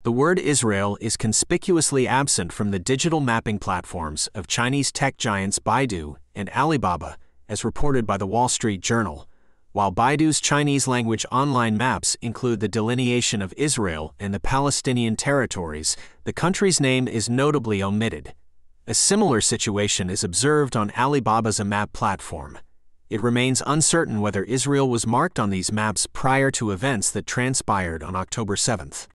The word Israel is conspicuously absent from the digital mapping platforms of Chinese tech giants Baidu and Alibaba, as reported by the Wall Street Journal. While Baidu's Chinese-language online maps include the delineation of Israel and the Palestinian territories, the country's name is notably omitted. A similar situation is observed on Alibaba's map platform. It remains uncertain whether Israel was marked on these maps prior to events that transpired on October 7.